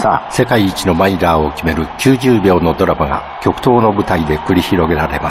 さあ、世界一のマイラーを決める90秒のドラマが極東の舞台で繰り広げられます。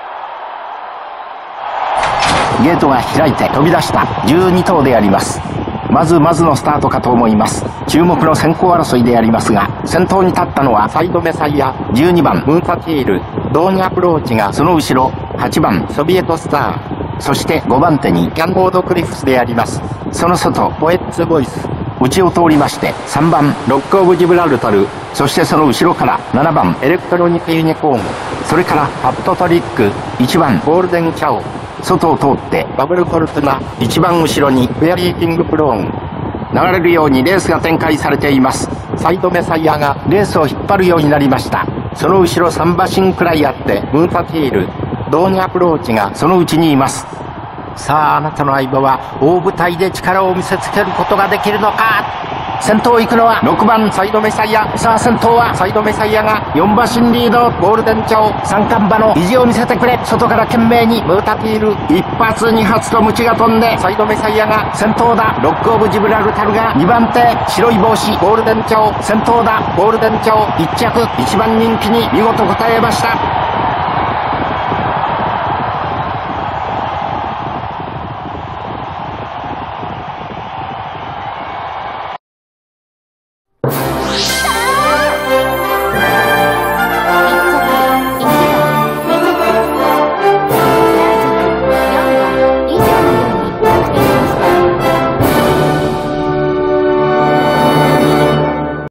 ゲートが開いて飛び出した12頭であります。まずのスタートかと思います。注目の先行争いでありますが、先頭に立ったのはサイドメサイア、12番ムーンファティール、ドーニャアプローチがその後ろ、8番ソビエトスター、そして5番手にキャンボードクリフスであります。その外、ポエッツボイス、内を通りまして3番ロックオブジブラルタル、そしてその後ろから7番エレクトロニックユニコーン、それからパットトリック、1番ゴールデンチャオ、外を通ってバブルフォルトナ、一番後ろにフェアリーキングプローン。流れるようにレースが展開されています。サイドメサイアがレースを引っ張るようになりました。その後ろ3馬身くらいあってムーンファティール、ドーニャアプローチがそのうちにいます。さあ、あなたの相棒は大舞台で力を見せつけることができるのか。先頭を行くのは6番サイドメサイア。さあ、先頭はサイドメサイアが4馬身リード。ゴールデンチャオ、三冠馬の意地を見せてくれ。外から懸命にムータティール、1発2発と鞭が飛んでサイドメサイアが先頭だ。ロックオブジブラルタルが2番手、白い帽子ゴールデンチャオ先頭だ。ゴールデンチャオ1着、1番人気に見事応えました。